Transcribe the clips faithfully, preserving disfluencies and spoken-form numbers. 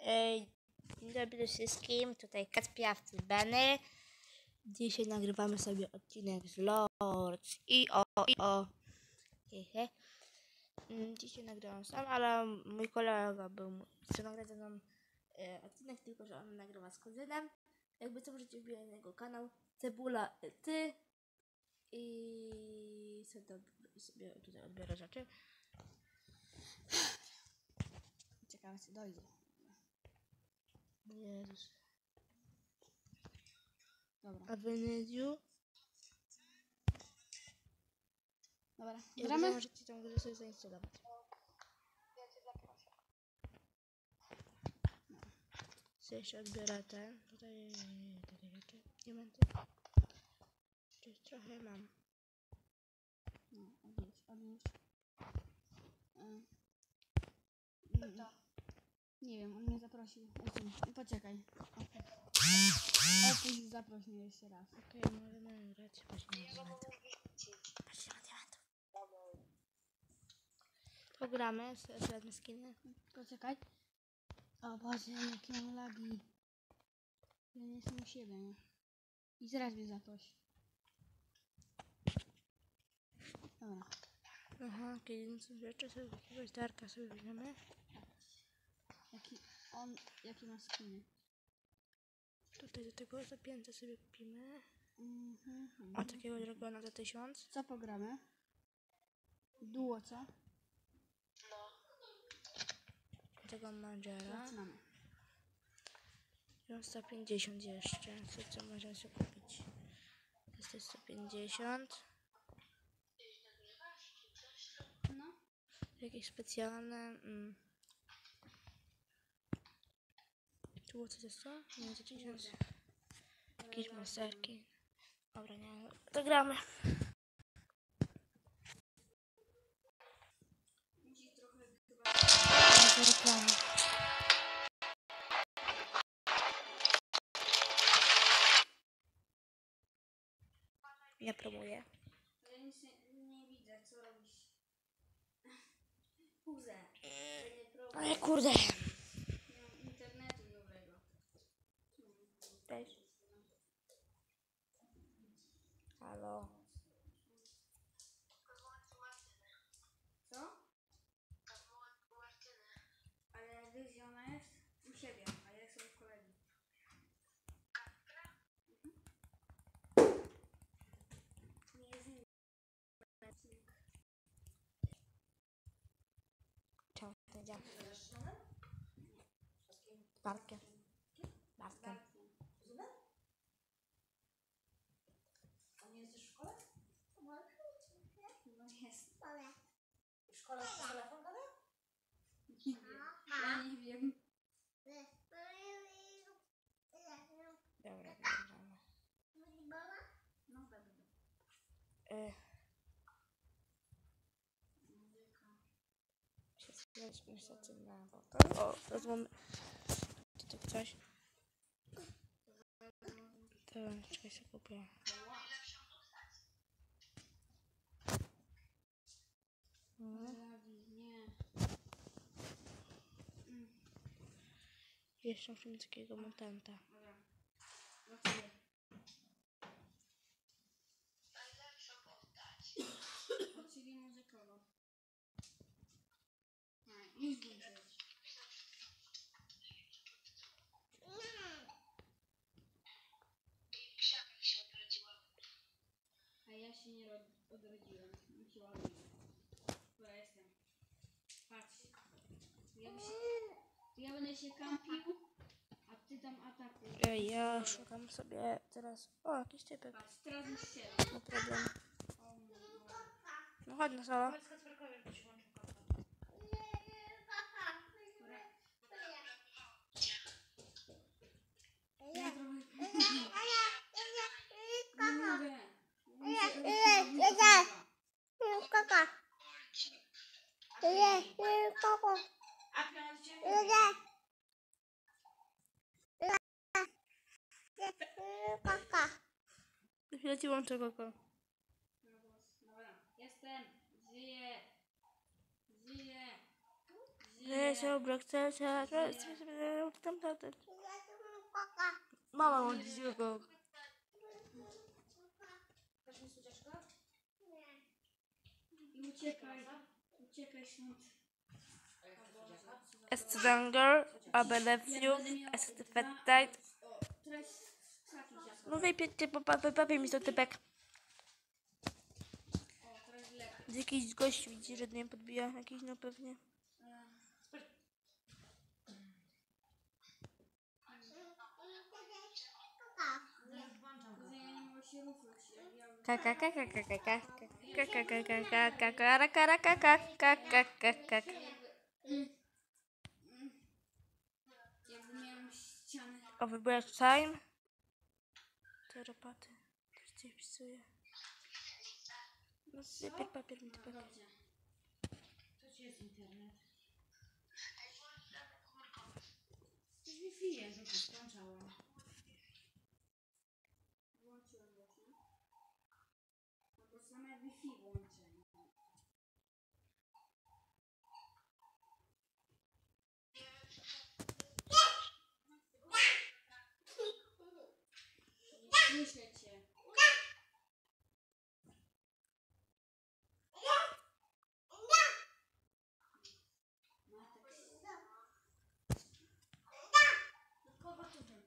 Ej, dzień dobry wszystkim, tutaj Kacpia w Benny. Dzisiaj nagrywamy sobie odcinek z Lords i o, i o. Hehe. Dzisiaj nagrywam sam, ale mój kolega był, chce nagrać ze mną e, odcinek, tylko że on nagrywa z kuzynem. Jakby co, możecie wbijać na jego kanał Cebula Ty i sobie, sobie tutaj odbiorę rzeczy. Ciekawe, co dojdzie. Jezus. Dobra. A Venediu? Dobra, Ja gramy? możecie tam grę sobie zainstalować. Ja cię zaproszę. Co jeszcze odbiorę ten? Tutaj, tutaj rzeczy. Diamenty. Czyli trochę mam. No, odłóż, odłóż. Kto to? Nie wiem, on mnie zaprosił. Usuń. Poczekaj. Opuść, zaproś mnie jeszcze raz. Okej, okay, możemy grać. Patrzcie na diamentów. Patrzcie na diamentów. Pogramy, sobie skiny. Poczekaj. O Boże, jakie mam lagi. Ja nie jestem u siebie, nie? I zaraz mnie zaproś. Dobra. Aha, kiedy są rzeczy, sobie jakiegoś darka sobie weźmiemy. Jaki on, jakie ma skiny? Tutaj do tego zapięte sobie kupimy. Mm -hmm, mm A -hmm. takiego dragona za tysiąc. Co pogramy? Duo, co? No. Tego Manżera. Zaczynamy. Mam sto pięćdziesiąt jeszcze. Co, co możemy sobie kupić? Jest to sto pięćdziesiąt. No. Jakieś specjalne. Mm. Tu było coś jest co? Nie, za tysiąc. Jakieś maserki. Dobra, nie. To gramy. Reklamy. Ja promuję. Ja nic nie, nie widzę, co robisz. Kuzę. Ale kurde. Nie mam internetu dobrego. Cześć. Halo. Co? Ale wiesz, ona jest u siebie, a ja jestem u kolegi. Nie jest inny. Czemu to działa? Bartkiem. Bartkiem. A nie jesteś w szkole? No jest. W szkole jest telefon gada? Nie wiem. Ja nie wiem. Dobra, bierzemy. No będę. Y. Się niestety na bota. O, rozumiem. Czy tu coś? To czekaj się kupię. Nie. Jeszcze muszę mieć takiego mutanta. Dobra. No to nie. Czyli może kogo? A, już będzie. A ja się nie odrodziłem. Musiałam odrodzić. Bo ja jestem. Patrz. Ja, by się, ja będę się kampił, a ty tam atakuj. Ej, ja szukam sobie teraz. O, jakiś typek. Patrz, teraz już się. No problem. No chodź na solo. Ja ci łączę koko. Dobra, jestem. Żyję. Żyję. Żyję. Żyję. No to tam taty. Mama ma dzieciego. I uciekaj. Uciekaj stąd. Stronger, I believe you, as the fat died. O, teraz trafił się. No wypięcie, popapię mi to typek. O, teraz lepiej. Jakiś gość widzi, że mnie podbija. Jakiś no pewnie. Ja nie mogę się ruszyć. Ja Kaka kaka kaka kaka kaka kaka kaka kaka kaka kaka kaka. jakby miałem ścianę. O, wybrać time. Terapaty. Ktoś coś wpisuje. No sypier papier mi typek. Dobrze. To ci jest internet. To jest Wi-Fi, że to skończyłam. Włączyłem właśnie. No to same Wi-Fi włączę. Nie słyszę cię. Kogo tu był?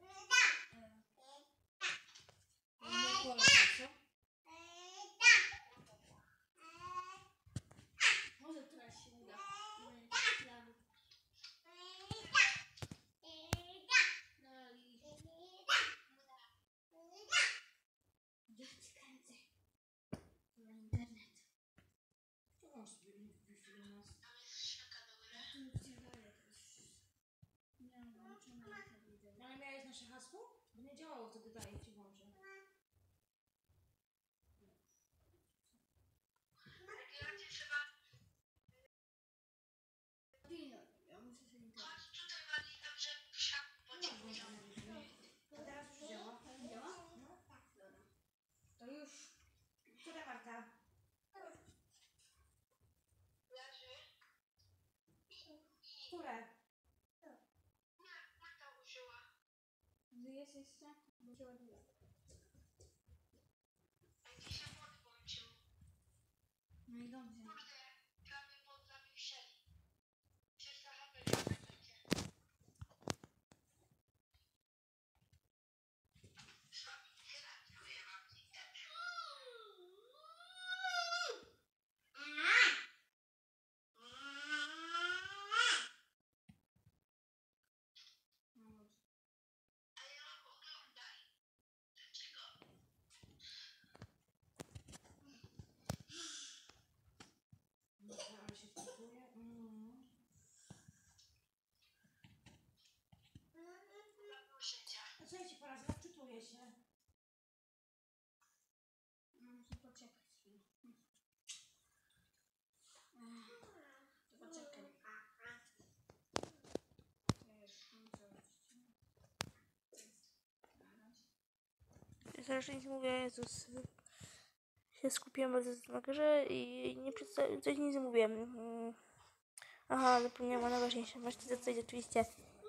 Nie kolega, co? Może teraz się uda. No i... Ja ci kręcę. Na internet. To masz sobie Wi-Fi u nas. Tu już ci daję też. Miałam włączone te wideo. No ale miałeś nasze hasło? Bo nie działało wtedy, daję ci włączę. Ja muszę się internet. No masz włączone Wi-Fi. A teraz już działa? Działa? No. Dobra. To już. Która Marta? Które? Żyjesz jeszcze? Bo się ładuje. No i dobrze. No dobrze. No, ale się wczytuje. Mm. A co ja ci porażę? Wczytuję się. No, muszę poczekać chwilę. Ech, to poczekaj. Też muszę Ja teraz nic nie mówię, Jezus. Się skupiłem bardzo na grze i nie przedstawię, coś nic nie mówiłem. Mm. Aha, zapomniałam o najważniejszym. Masz to coś oczywiście.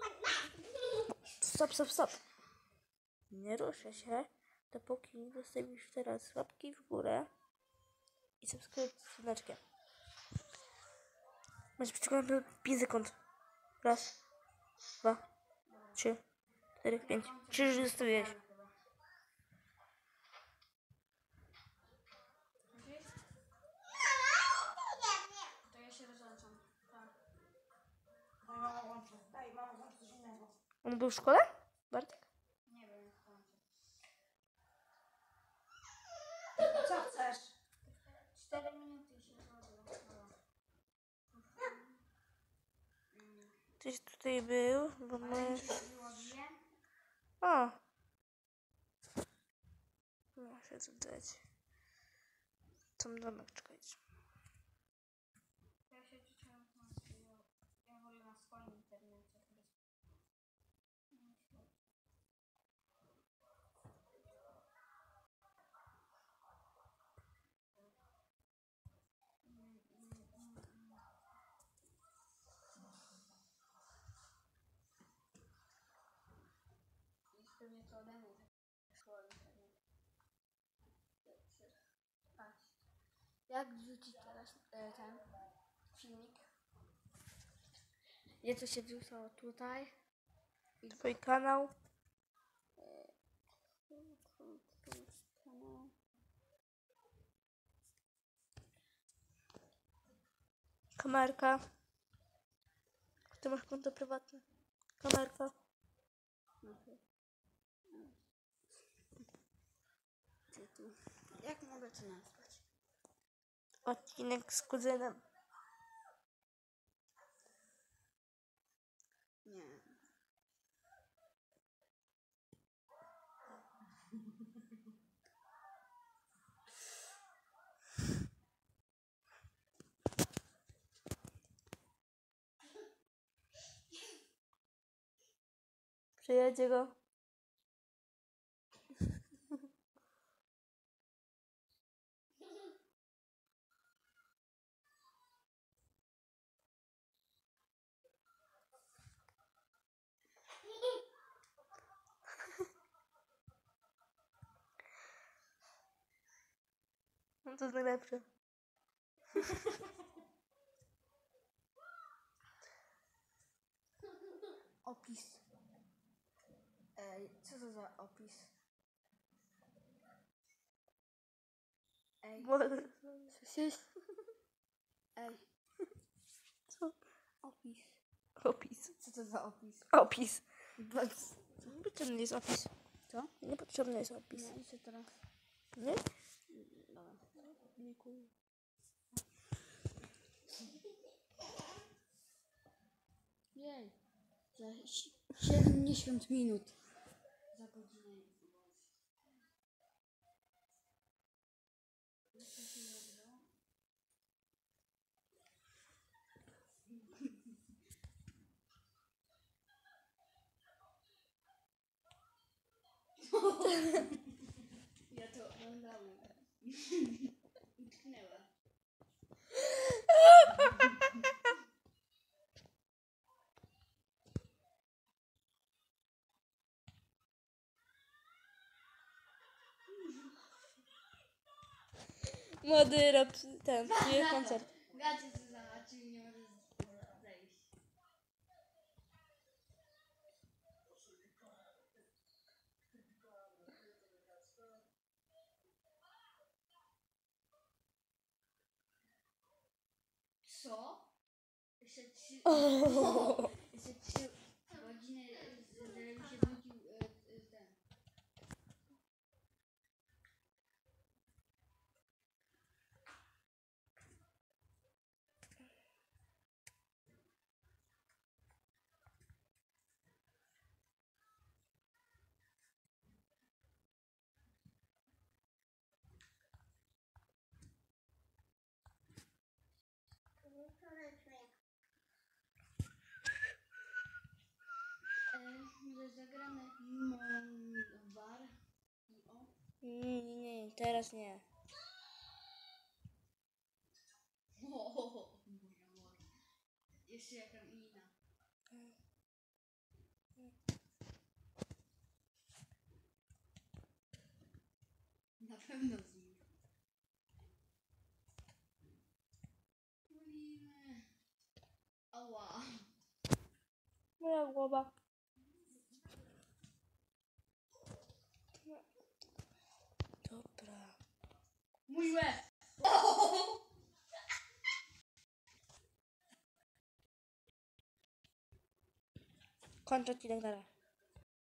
Stop, stop, stop. Nie ruszę się, dopóki nie dostawisz teraz łapki w górę i subskrybuj z dzwoneczkiem. Masz przykład pięć sekund. Raz, dwa, trzy, cztery, pięć. Trzy już dostajesz. To ja się rozłączam. Tak. Daj mama włączę. Daj mama włączę coś innego. On był w szkole? Bartek? Nie wiem jak kończę. Co chcesz? Cztery minuty i się rozładowało. Dobra. Ktoś tutaj był, bo Ale my... mi się wyładuje. O! Muszę dodać. Tam domek, czekajcie. Ja się czytałem na swoim. Ja wolę na swoim internecie. to ode mnie. Szkoły pewnie. Patrz. Jak wrzucić teraz e, ten filmik? Nie, to się wrzucało tutaj. Twój kanał. Kanał. Kamerka. Ty masz konto prywatne. Kamerka. Tytuł. Jak mogę to nazwać? Odcinek z kuzynem. Nie. Przyjedzie go. No to jest najlepsze. Opis. Ej, co to za opis? Ej, słyszysz? Ej, Co? opis. Opis. Co to za opis? Opis. Bez... Niepotrzebny jest opis. Co? Niepotrzebny jest opis. Nie, jeszcze teraz. Nie? Dobra. Dziękuję. Jej. Za si- siedemdziesiąt minut. Za godzinę. Ja to oglądałem. Utknęła. Młody rap ten, przyje koncert. Gacie się zobaczył i nie może zejść. Co? Jeszcze trzy... Jeszcze trzy godziny, żebym się wrócił e, e, ten. E, może zagramy Monwar i o. Nie, nie, nie, teraz nie. O, jeszcze jaka mina. Na pewno z nim. Tulimy. Ała. Moja głowa. Dobra. Mój łeb. Kończę odcinek, dobra.